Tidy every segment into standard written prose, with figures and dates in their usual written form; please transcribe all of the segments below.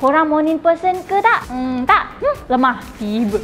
korang morning person ke tak? Tak. Lemah. Tiba.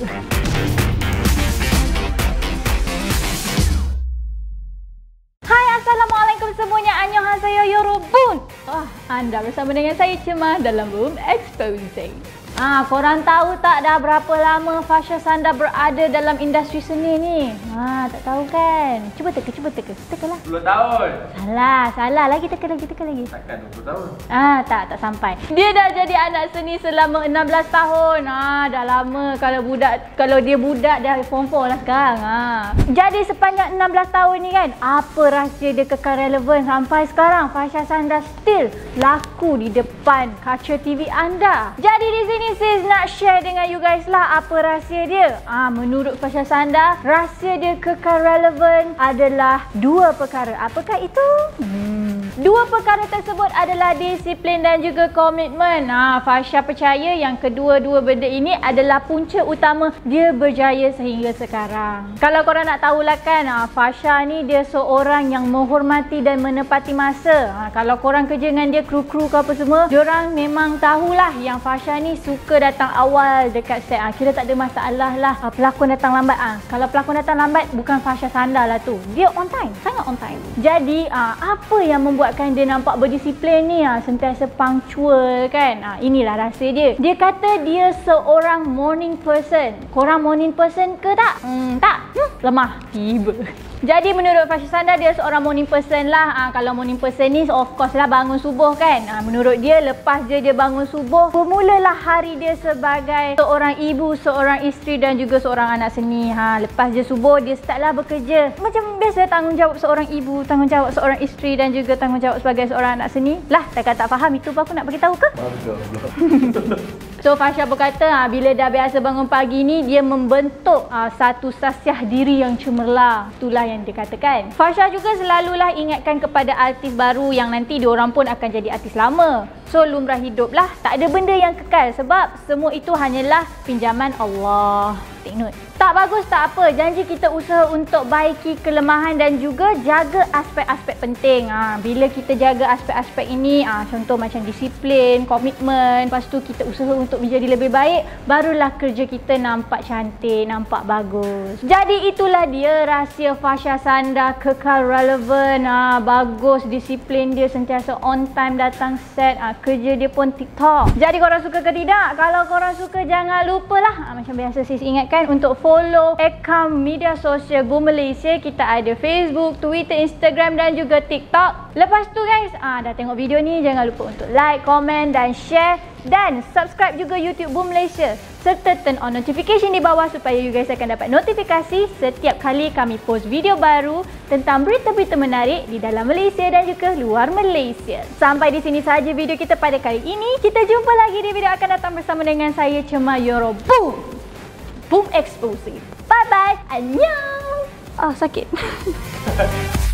Hai, Assalamualaikum semuanya. Annyeonghaseyo yorobun. Anda bersama dengan saya Cema dalam Boom Exposing. Korang tahu tak dah berapa lama Fasha Sanda berada dalam industri seni ni? Tak tahu kan? Cuba teka. Tekalah. 10 tahun. Salah. Lagi teka lagi. Takkan 20 tahun. Tak sampai. Dia dah jadi anak seni selama 16 tahun. Dah lama kalau dia budak dah form 4 lah sekarang. Jadi sepanjang 16 tahun ni kan, apa rahsia dia kekal relevan sampai sekarang? Fasha Sanda still laku di depan kaca TV anda. Jadi di sini sis nak share dengan you guys lah apa rahsia dia. Menurut Fasha Sanda, rahsia dia kekal relevan adalah 2 perkara. Apakah itu? 2 perkara tersebut adalah disiplin dan juga komitmen. Fasha percaya yang kedua-dua benda ini adalah punca utama dia berjaya sehingga sekarang. Kalau korang nak tahulah kan, Fasha ni dia seorang yang menghormati dan menepati masa. Kalau korang kerja dengan dia, kru-kru ke apa semua, diorang memang tahulah yang Fasha ni suka datang awal dekat set. Kira tak ada masalah lah pelakon datang lambat. Kalau pelakon datang lambat, bukan Fasha Sanda lah tu. Dia on time, sangat on time. Jadi apa yang membuatkan dia nampak berdisiplin ni, sentiasa punctual kan. Inilah rahsia dia. Dia kata dia seorang morning person. Korang morning person ke tak? Tak. Lemah. Tiba. Jadi menurut Fasha Sanda, dia seorang morning person lah. Kalau morning person ni of course lah bangun subuh kan. Menurut dia, lepas dia bangun subuh, bermulalah hari dia sebagai seorang ibu, seorang isteri dan juga seorang anak seni. Lepas je subuh, dia startlah bekerja. Macam biasa tanggungjawab seorang ibu, tanggungjawab seorang isteri dan juga tanggungjawab sebagai seorang anak seni. Lah, takkan tak faham itu pun aku nak beritahu ke? So Fasha berkata bila dah biasa bangun pagi ni, dia membentuk satu sasiah diri yang cemerlang. Itulah yang dia katakan. Fasha juga selalulah ingatkan kepada artis baru yang nanti diorang pun akan jadi artis lama. So lumrah hidup lah, tak ada benda yang kekal sebab semua itu hanyalah pinjaman Allah. Take note. Tak bagus tak apa, janji kita usaha untuk baiki kelemahan dan juga jaga aspek-aspek penting. Bila kita jaga aspek-aspek ini, contoh macam disiplin, komitmen, lepas tu kita usaha untuk menjadi lebih baik, barulah kerja kita nampak cantik, nampak bagus. Jadi itulah dia rahsia Fasha Sanda kekal relevan, bagus, disiplin dia sentiasa on time datang set, kerja dia pun TikTok. Jadi korang suka ke tidak? Kalau korang suka, jangan lupalah macam biasa sis ingatkan untuk follow akaun media sosial Boom Malaysia. Kita ada Facebook, Twitter, Instagram dan juga TikTok. Lepas tu guys, dah tengok video ni, jangan lupa untuk like, komen dan share dan subscribe juga YouTube Boom Malaysia serta turn on notification di bawah supaya you guys akan dapat notifikasi setiap kali kami post video baru tentang berita-berita menarik di dalam Malaysia dan juga luar Malaysia. Sampai di sini sahaja video kita pada kali ini. Kita jumpa lagi di video akan datang bersama dengan saya Cema Yorobun. Boom Exposing. Bye bye. Annyeong. Sakit.